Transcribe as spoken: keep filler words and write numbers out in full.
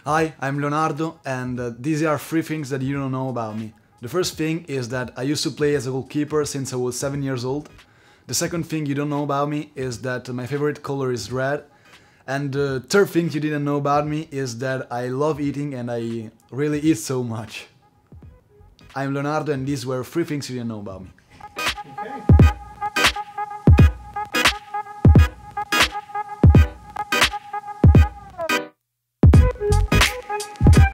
Hi, I'm Leonardo, and uh, these are three things that you don't know about me. The first thing is that I used to play as a goalkeeper since I was seven years old. The second thing you don't know about me is that my favorite color is red. And the third thing you didn't know about me is that I love eating and I really eat so much. I'm Leonardo, and these were three things you didn't know about me. Okay.